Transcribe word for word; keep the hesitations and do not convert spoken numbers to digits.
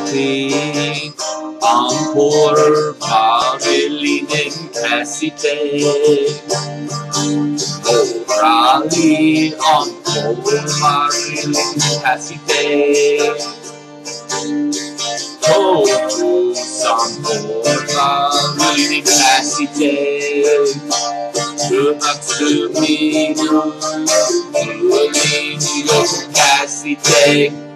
Rali Ampor Pavelinen Cassite Oh Rali Ampor Pavelinen Cassite Oh Sampor Pavelinen Cassite Matsumino Cassite